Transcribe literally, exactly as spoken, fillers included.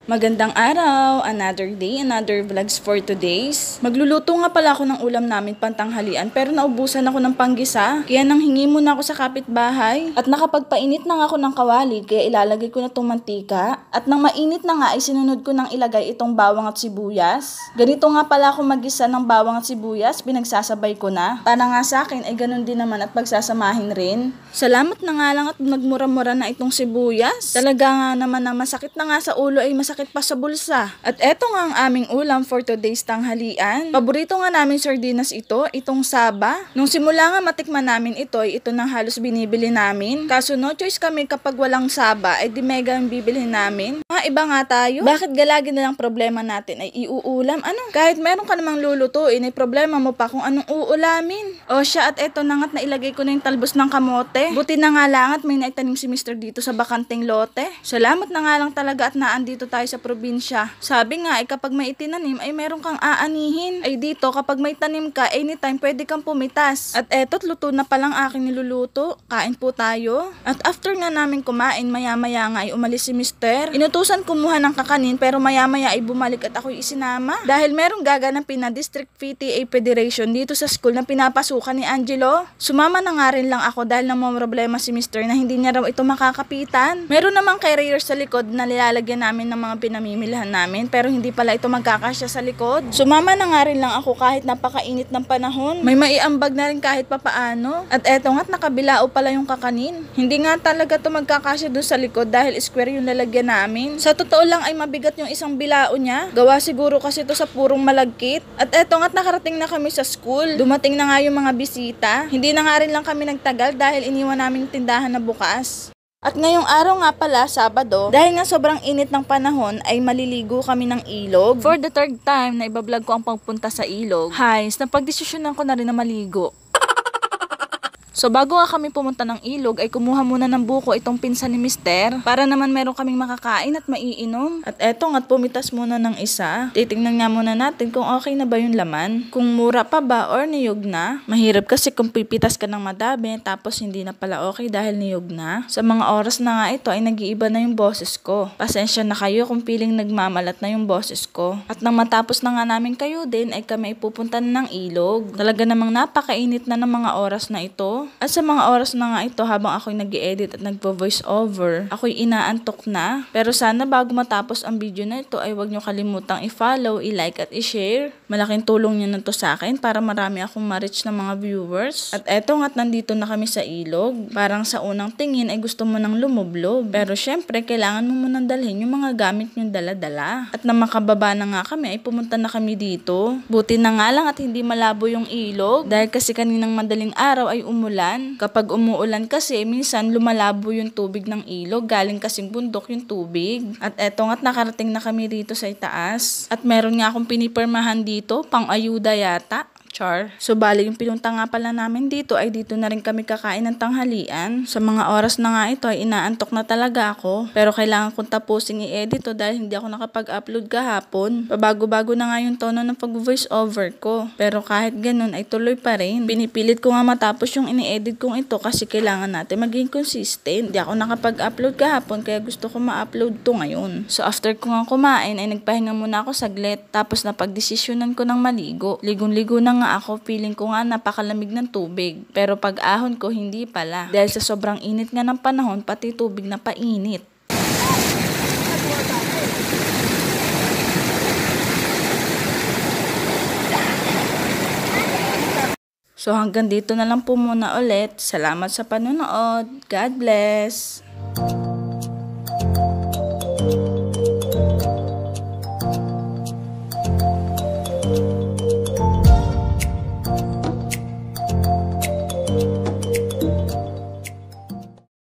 Magandang araw, another day, another vlogs for today's. Magluluto nga pala ako ng ulam namin pantanghalian pero naubusan ako ng panggisa. Kaya nang hingi muna ako sa kapitbahay at nakapagpainit na nga ako ng kawali kaya ilalagay ko na itong mantika. At nang mainit na nga ay sinunod ko nang ilagay itong bawang at sibuyas. Ganito nga pala ako magisa ng bawang at sibuyas, pinagsasabay ko na. Para nga sa akin ay ganun din naman at pagsasamahin rin. Salamat na nga lang at nagmura-mura na itong sibuyas. Talaga nga naman na masakit na nga sa ulo ay masakit sakit pa sa bulsa. At eto nga ang aming ulam for today's tanghalian. Paborito nga namin sardinas ito, itong saba. Nung simula nga matikman namin ito, ay ito nang halos binibili namin. Kaso no choice kami kapag walang saba, ay di mega ang bibili namin. Mga iba nga tayo. Bakit galagi na lang problema natin ay iuulam? Ano? Kahit meron ka namang lulutuin, ay problema mo pa kung anong uulamin. O siya, at eto na nga't nailagay ko na yung talbos ng kamote. Buti na nga lang at may naitanim si mister dito sa bakanteng lote. Salamat na nga lang talaga at naandito tayo sa probinsya. Sabi nga ay kapag may itinanim ay meron kang aanihin. Ay dito kapag may tanim ka anytime pwede kang pumitas. At eto't luto na palang aking niluluto. Kain po tayo. At after nga namin kumain maya maya nga ay umalis si mister. Inutusan kumuha ng kakanin pero maya maya ay bumalik at ako'y isinama. Dahil merong gaganapin na District P T A Federation dito sa school na pinapasukan ni Angelo. Sumama na nga rin lang ako dahil namomroblema si mister na hindi niya raw ito makakapitan. Meron namang carrier sa likod na nilalagyan namin ng mga pinamimilhan namin pero hindi pala ito magkakasya sa likod. Sumama na nga rin lang ako kahit napakainit ng panahon. May maiambag na rin kahit papaano. At eto nga't nakabilao pala yung kakanin. Hindi nga talaga ito magkakasya dun sa likod dahil square yung lalagyan namin. Sa totoo lang ay mabigat yung isang bilao niya. Gawa siguro kasi ito sa purong malagkit. At eto nga't nakarating na kami sa school. Dumating na nga yung mga bisita. Hindi na nga rin lang kami nagtagal dahil iniwan namin tindahan na bukas. At ngayong araw nga pala, Sabado, dahil nga sobrang init ng panahon, ay maliligo kami ng ilog. For the third time na ibablog ko ang pagpunta sa ilog, Hais, napagdesisyonan ko na rin na maligo. So bago nga kami pumunta ng ilog ay kumuha muna ng buko itong pinsan ni mister para naman meron kaming makakain at maiinom. At eto nga't pumitas muna ng isa. Titingnan nga muna natin kung okay na ba yung laman. Kung mura pa ba or niyog na. Mahirap kasi kung pipitas ka ng madami tapos hindi na pala okay dahil niyog na. Sa mga oras na nga ito ay nag-iiba na yung boses ko. Pasensya na kayo kung piling nagmamalat na yung boses ko. At nang matapos na nga namin kayo din ay kami ipupunta na ng ilog. Talaga namang napakainit na ng mga oras na ito. At sa mga oras na nga ito habang ako'y nag-i-edit at nagpo-voice over, ako'y inaantok na. Pero sana bago matapos ang video na ito ay huwag nyo kalimutang i-follow, i-like at i-share. Malaking tulong nyo na to sa akin para marami akong ma-reach ng mga viewers. At eto nga't nandito na kami sa ilog. Parang sa unang tingin ay gusto mo nang lumublob. Pero syempre kailangan mo munang dalhin yung mga gamit nyong dala-dala. At nang makababa na nga kami ay pumunta na kami dito. Buti na nga lang at hindi malabo yung ilog dahil kasi kaninang madaling araw ay umulan. Kapag umuulan kasi, minsan lumalabo yung tubig ng ilog, galing kasing bundok yung tubig. At eto nga't nakarating na kami rito sa itaas. At meron nga akong pinipirmahan dito, pang ayuda yata. Char. So bali yung pinunta nga pala namin dito ay dito na rin kami kakain ng tanghalian. Sa mga oras na nga ito ay inaantok na talaga ako. Pero kailangan kong tapusin i-edit to dahil hindi ako nakapag-upload kahapon. Pabago-bago na nga yung tono ng pag-voice over ko. Pero kahit ganun ay tuloy pa rin. Pinipilit ko nga matapos yung ini-edit kong ito kasi kailangan natin maging consistent. Hindi ako nakapag-upload kahapon kaya gusto ko ma-upload to ngayon. So after ko nga kumain ay nagpahinga muna ako saglit. Tapos napag-desisyonan ko ng maligo. Ligong-ligo na nga ako, feeling ko nga napakalamig ng tubig. Pero pag ahon ko, hindi pala. Dahil sa sobrang init nga ng panahon, pati tubig na painit. So hanggang dito na lang po muna ulit. Salamat sa panonood. God bless!